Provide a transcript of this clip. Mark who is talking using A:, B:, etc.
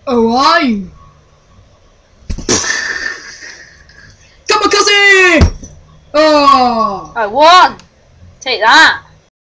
A: Oh, are you? Kamikaze! Oh!
B: I won! Take that!